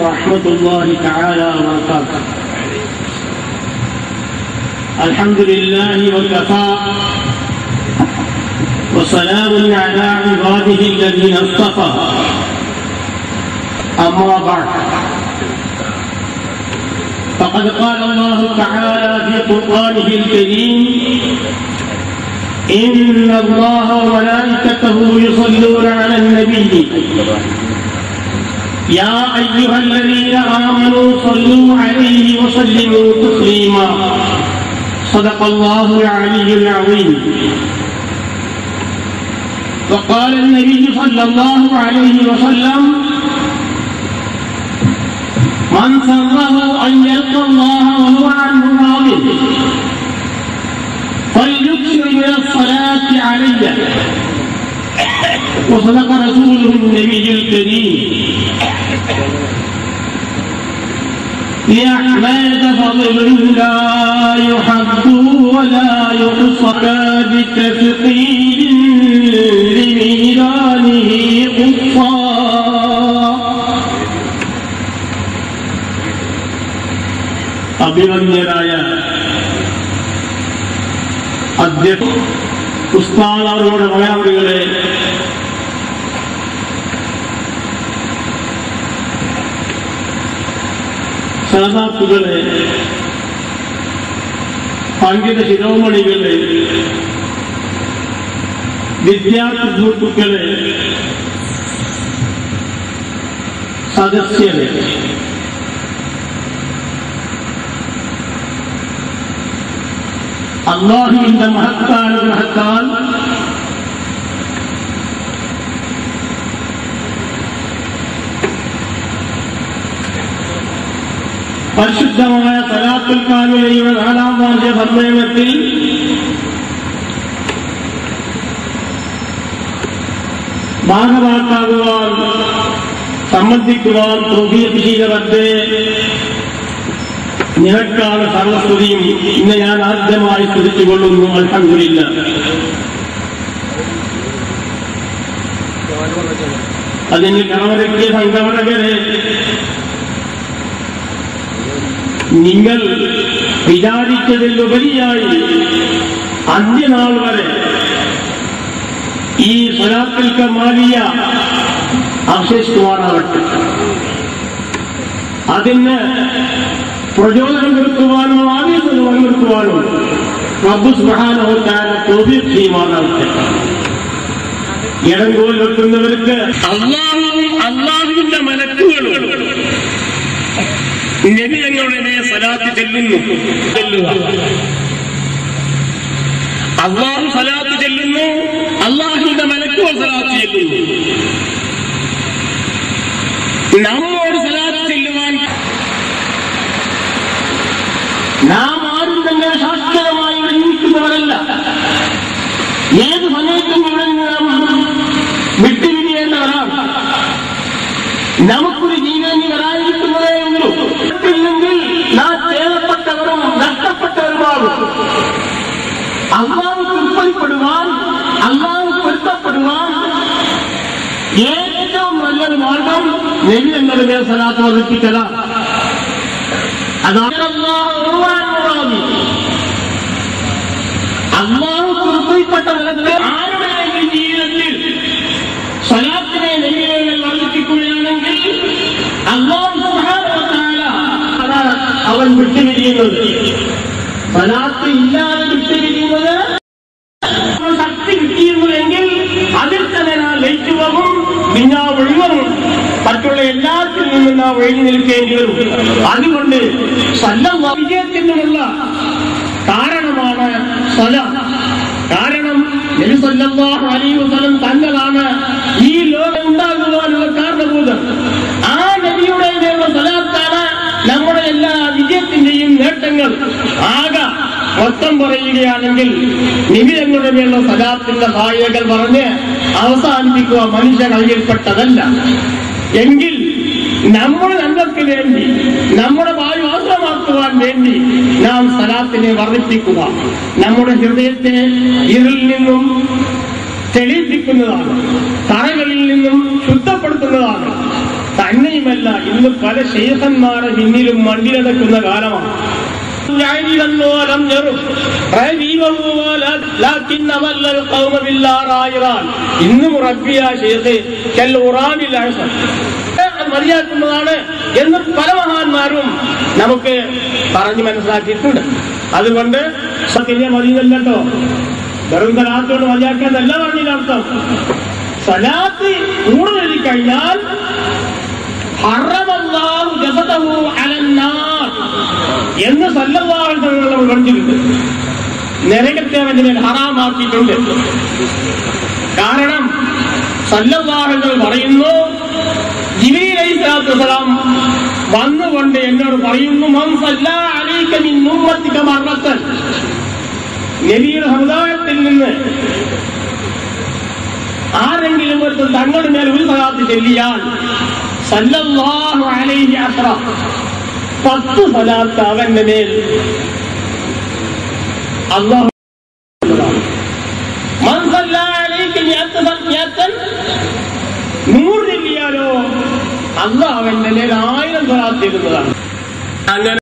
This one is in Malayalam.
ورحمة الله تعالى وبركاته. الحمد لله وكفى وسلام على عباده الذين اصطفى. أما بعد، فقد قال الله تعالى في قرآنه الكريم: إن الله وملائكته يصلون على النبي يا أيها الذين آمنوا صلوا عليه وسلموا تسليما. صدق الله العلي العظيم. وقال النبي صلى الله عليه وسلم: من سره أن يلقى الله وهو عنه راض فليكثر من الصلاة علي. وصدق رسوله النبي الكريم. لأحمد فضل لا يحد ولا يحصى بتثقيل لميلانه قصا. അഭിമന്യരായ ഉസ്താദുകളുടെ മലയാളികളെ, സഹതാക്കളെ, പണ്ഡിത ശിരോമണികളെ, വിദ്യാർത്ഥി സുഹൃത്തുക്കളെ, സദസ്യരെ, അല്ലാഹുവിന്റെ മഹത്തായ ഗ്രഹത്താൽ പരിശുദ്ധമായ സലാത്തുൽ കാമിലയുടെ 4ാം വാർഷിക സമ്മേളനത്തിൽ ഭാഗവാക്കാകുവാൻ സംബന്ധിക്കുവാൻ തൗഫീഖ് ചെയ്ത റബ്ബേ, നിനക്കാണ് സർവസ്തുതിയും. ഇന്ന് ഞാൻ ആദ്യമായി സ്തുതിച്ചുകൊള്ളുന്നു. അൽഹംദുലില്ലാഹ്. അതിന് കടമരക്കിയ സംഘടകരെ, നിങ്ങൾ വിചാരിച്ചതിലുപരിയായി അന്ത്യനാൾ വരെ ഈ സ്വലാത്തുൽ കമാലിയ അവശേഷിക്കുവാനാവട്ടെ. അതിന് പ്രചോദനം കൊടുക്കുവാനോ ആവേശം പങ്കെടുക്കുവാനോ റബ്ബ് സുബ്ഹാനഹു വ തആല തൗഫീഖ് ചെയ്യുമാറാവട്ടെ. ഇടങ്കോൽ വെക്കുന്നവർക്ക് അല്ലാഹുവിന്റെ മലക്കുകളും നബി തങ്ങളുടെ മേൽ സലാത്ത് ചെല്ലുന്നു. അല്ലാഹു സലാത്ത് ചെല്ലുന്നു, അല്ലാഹുവിന്റെ മലക്കുകൾ സലാത്ത് ചെല്ലുന്നു. നമ്മോട് സലാത്ത് ചെല്ലുവാൻ നാം ആരും തന്നെ ശാസ്ത്രീയമായി നിർമ്മിക്കുന്നവരല്ല. ഏത് സമയത്തും ഇവിടെ നാം വിട്ടുപിരിയേണ്ടവരാണ്. നമുക്കൊരു ജീവനി വരാതിരിക്കുന്നതേ ഉള്ളൂ. ഇല്ലെങ്കിൽ നാം ചേരപ്പെട്ടവരും നഷ്ടപ്പെട്ടവരുമാകും. അല്ലാഹു തൃപ്തിപ്പെടുവാൻ, അല്ലാഹു പൊരുത്തപ്പെടുവാൻ ഏറ്റവും നല്ലൊരു മാർഗം നബി തങ്ങളുടെ സലാത്ത് വർദ്ധിപ്പിക്കലാണ്. അതാണ് അല്ലാഹു തൃപ്തിപ്പെട്ട നിലത്ത് ആരുടെയെങ്കിലും ജീവിതത്തിൽ സ്വലാത്തിനെ നബിയെ വർദ്ധിപ്പിക്കുകയാണെങ്കിൽ അല്ലാഹു സുബ്ഹാനഹു വ തആല അവൻ വിട്ടുപിരിയുന്നത്. സ്വലാത്ത് ഇല്ലാതെ വിട്ടുപിരിയുന്നത് ശക്തി കിട്ടിയിരുന്നുവെങ്കിൽ അതിൽ തന്നെ നാം ലയിച്ചു പോകും. പിന്നെ ഒഴിവറും മറ്റുള്ള എല്ലാത്തിൽ നിന്നും നാം ഒഴിഞ്ഞു നിൽക്കേണ്ടി വരും. അതുകൊണ്ട് വിജയത്തിനുള്ള കാരണമാണ് സ്വലാത്ത്. കാരണം നബി സല്ലല്ലാഹു അലൈഹി വസല്ലം തങ്ങളാണ് ഈ ലോകം ഉണ്ടാകുവാനുള്ള കാരണഭൂതം. ആ നബിയുടെ സ്വലാത്താണ് നമ്മുടെ എല്ലാ വിജയത്തിന്റെയും നേട്ടങ്ങൾ. ആകെ മൊത്തം പറയുകയാണെങ്കിൽ നബി തങ്ങളുടെ മേലുള്ള സ്വലാത്തിന്റെ സഹായികൾ പറഞ്ഞ് അവസാനിപ്പിക്കുക മനുഷ്യ കയ്യിൽപ്പെട്ടതല്ല. എങ്കിൽ നമ്മുടെ നന്മയ്ക്ക് വേണ്ടി, നമ്മുടെ വായു ആശ്രമാക്കുവാൻ വേണ്ടി നാം സ്വലാത്തിനെ വർദ്ധിപ്പിക്കുക. നമ്മുടെ ഹൃദയത്തെ ഇരുളിൽ നിന്നും തെളിയിപ്പിക്കുന്നതാണ്, തറകളിൽ നിന്നും ശുദ്ധപ്പെടുത്തുന്നതാണ്. തന്നെയുമല്ല ഇന്ന് പല ശൈഖന്മാരെ പിന്നിലും മണ്ടിലടക്കുന്ന കാലമാണ്. ഇന്നും മതിയാക്കുന്നതാണ് എന്ന് പല മഹാന്മാരും നമുക്ക് പറഞ്ഞു മനസ്സിലാക്കിയിട്ടുണ്ട്. അതുകൊണ്ട് മതിയല്ലോ, വെറും സലാത്തോട് മതിയാക്കാന്നല്ല പറഞ്ഞതിനർത്ഥം. സലാത്ത് കൂടുതൽ കഴിഞ്ഞാൽ ഹറമല്ലാഹു ജസദഹു അലന്നാർ എന്ന് സല്ലല്ലാഹു അലൈഹി വസല്ലം പറഞ്ഞിട്ടുണ്ട്. നരകത്തെ അവന്റെ മേൽ ഹറാമാക്കിയിട്ടുണ്ട്. കാരണം സല്ലല്ലാഹു അലൈഹി വസല്ലം പറയുന്നു, ജിബ്രീൽ അലൈഹിസ്സലാത്തു വസ്സലാം വന്നുകൊണ്ട് എന്നോട് പറയുന്നു, മൻ സല്ലാ അലൈക മിൻ ഉമ്മത്തിക മർറത്തൻ, നബിയുടെ സമുദായത്തിൽ നിന്ന് ആരെങ്കിലും ഒരു തങ്ങളുടെ മേൽ ഒരു സലാത്ത് ചൊല്ലിയാൽ സല്ലല്ലാഹു അലൈഹി അസ്റ 10 സലാത്ത് അവന്റെ മേൽ അല്ലാഹു മൻ സല്ലാ അലൈക മിഅത്തൻ 100 ചൊല്ലിയാലോ അല്ലാഹു അവന്റെ മേൽ 1000 സലാത്ത് ചൊല്ലുന്നതാണ്. അങ്ങനെ